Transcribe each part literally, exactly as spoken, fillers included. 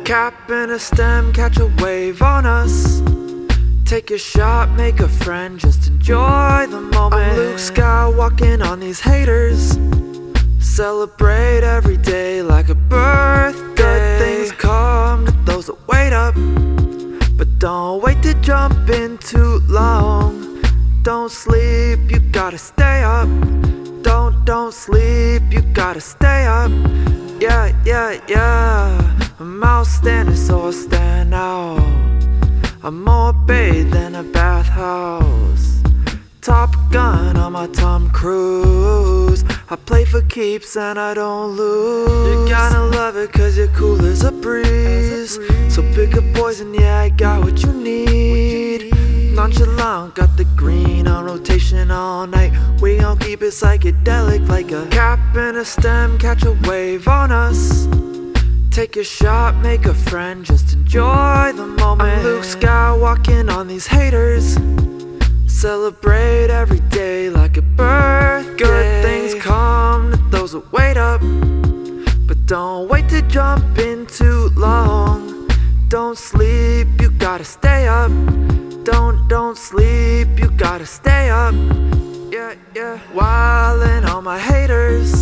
Cap in a stem, catch a wave on us. Take a shot, make a friend, just enjoy the moment. I'm Luke Skywalking on these haters. Celebrate every day like a birthday. Good things come to those that wait up, but don't wait to jump in too long. Don't sleep, you gotta stay up. Don't, don't sleep, you gotta stay up. Yeah, yeah, yeah. I'm outstanding, so I stand out. I'm more bathed than a bathhouse. Top Gun on my Tom Cruise. I play for keeps and I don't lose. You gotta love it cause you're cool as a breeze. So pick a poison, yeah, I got what you need. Nonchalant, got the green on rotation all night. We gon' keep it psychedelic like a cap in a stem, catch a wave on us. Take a shot, make a friend, just enjoy the moment. I'm Luke Skywalking on these haters. Celebrate every day like a birthday. Good things come to those that wait up, but don't wait to jump in too long. Don't sleep, you gotta stay up. Don't, don't sleep, you gotta stay up. Yeah, yeah. Wildin' on my haters.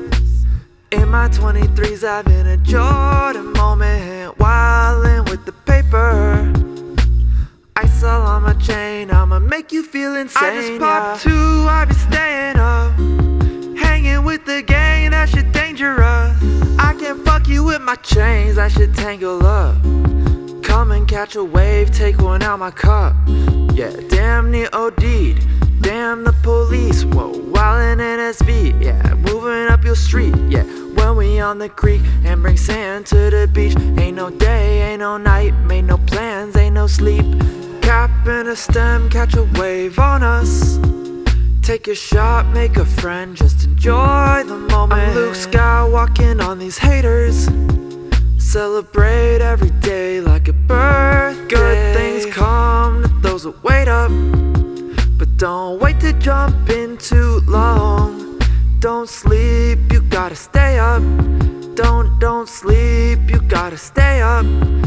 In my twenty-threes, having a Jordan moment. Wildin' with the paper. Ice all on my chain, I'ma make you feel insane. I just popped yeah. two, I be staying up. Hanging with the gang, that shit dangerous. I can't fuck you with my chains, that shit tangle up. Come and catch a wave, take one out my cup. Yeah, damn near OD'd. Damn the police, whoa, wildin' in S V. Yeah, moving up your street, yeah. When we on the creek and bring sand to the beach. Ain't no day, ain't no night, made no plans, ain't no sleep. Cap in a stem, catch a wave on us. Take a shot, make a friend, just enjoy the moment. I'm Luke Skywalking on these haters. Celebrate every day like a birthday. Good things come to those that wait up, but don't wait to jump in too long. Don't sleep, you gotta stay up. Don't, don't sleep, you gotta stay up.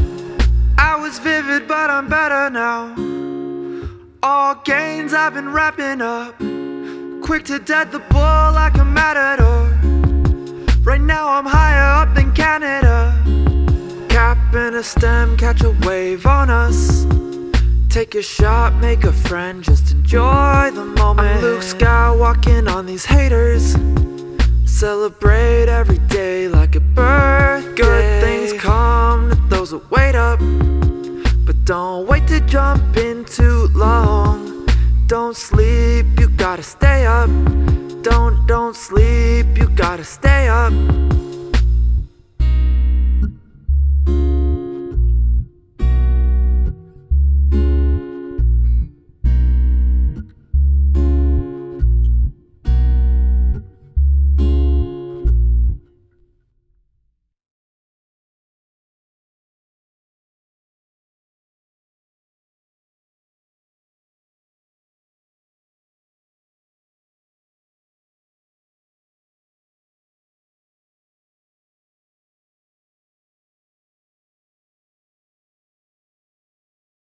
I was vivid, but I'm better now. All gains I've been wrapping up. Quick to death the bull like a matador. Right now I'm higher up than Canada. Cap in a stem, catch a wave on us. Take a shot, make a friend, just enjoy the moment. I'm Luke Skywalking on these haters. Celebrate every day like a birthday. Good things come to those that wait up, but don't wait to jump in too long. Don't sleep, you gotta stay up. Don't, don't sleep, you gotta stay up.